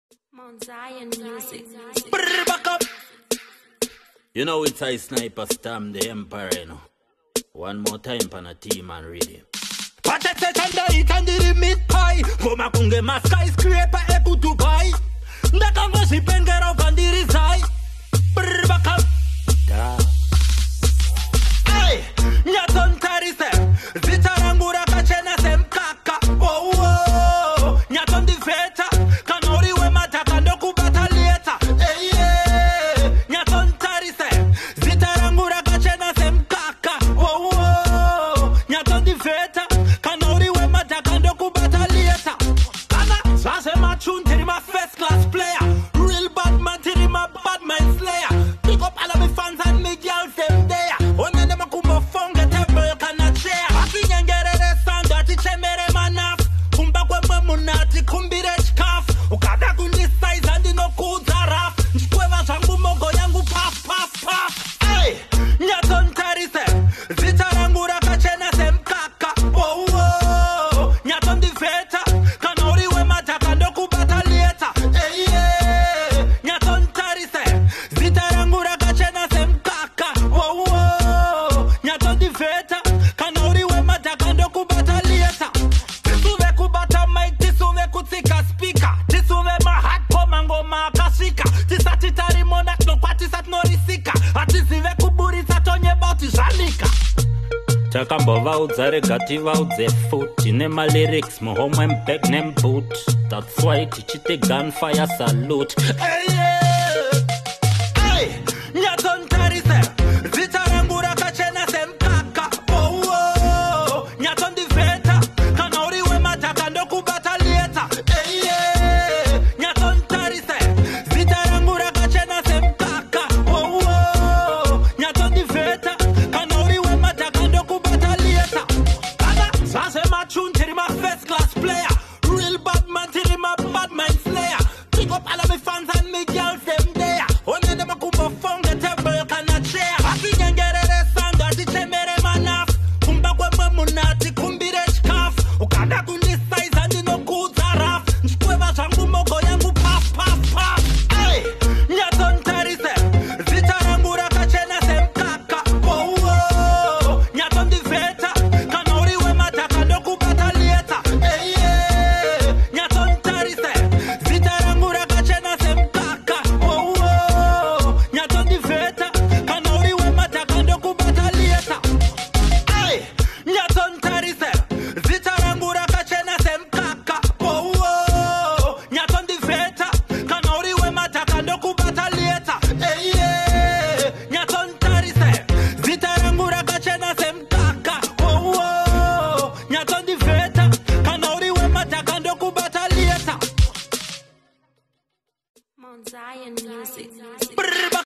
Mount Zion music. Brr, back up. You know it's a sniper stam the empire, you know. One more time pan a team and ready. Patete tanda itandi limit pie. Goma kunge ma skyscraper ebu Dubai. Ndaka ngosi pengero kandiri zai. Brr, back up. Da. Hey, nyaton tarise. Zitarangura kachena semkaka. Oh, oh. Nyaton di feta. Kanori we mataka ndoku batalieta. Hey, yeah. Nyaton tarise. Zitarangura kachena semkaka. Oh, oh. Nyaton di feta. Kanori we mataka ndoku batalieta. Ana, sase machun tiri ma first class player. Real bad man tiri ma bad man slayer. Pick up all of me fans and me girls them there. One them a kumba fonga table kana chair. Aki nyangere de sanda ti chemere manaf. Kumba kwa mamunati kumbire chkaf. Ukada kundi size and no kuzaraf. Nchkwewa changu mogo yangu paf paf paf. Hey, nyaton tarise. Zitarangura kachena semkaka. Oh oh, nyaton di feta. Kanori we mataka ndoku batalieta. Hey yeah, nyaton tarise. Zitarangura kachena semkaka. Oh oh, nyaton di feta. Kanori we mataka ndoku batalieta. Tisuve kubata mic, tisuve kutika speaker. Tisuve mahat komango makasika. Tisati tari monak no patisat norisika. Atisive kuburi satonye bauti janika. Takambova udzare gati vaudze futi nema lyrics muhomwe mpeg nemboot. That's why tichite gunfire salute. Hey yeah, hey, nyaton tarise. Zitarangura kachena semkaka. Oh oh, nyaton di feta. Kanori we mataka ndoku batalieta. Hey yeah, nyaton tarise. Zitarangura kachena semkaka. Oh oh, nyaton di feta. Kanori we mataka ndoku batalieta. Ana, sase machun tiri ma first class player. Real bad man tiri ma bad man slayer. Pick up all of me fans and me girls them there. One them a kumba fonga table kana chair. Aki nyangere de sanda ti chemere manaf. Kumba kwa mamunati kumbire chkaf. Ukada kundi size and no kuzaraf. Nchkwewa changu mogo yangu paf paf paf. Hey, nyaton tarise. Zitarangura kachena semkaka. Oh oh, nyaton di feta. Kanori we mataka ndoku batalieta. Hey yeah, nyaton tarise. Zitarangura kachena semkaka. Oh oh, nyaton di feta. Kanori we mataka ndoku batalieta. Hey, nyaton tarise. Zitarangura kachena semkaka. Oh oh, nyaton di feta. Kanori we mataka ndoku batalieta. Hey yeah, nyaton tarise. Zitarangura kachena semkaka. Oh oh, nyaton di feta. Kanori we mataka ndoku batalieta. Mount Zion music. Brr,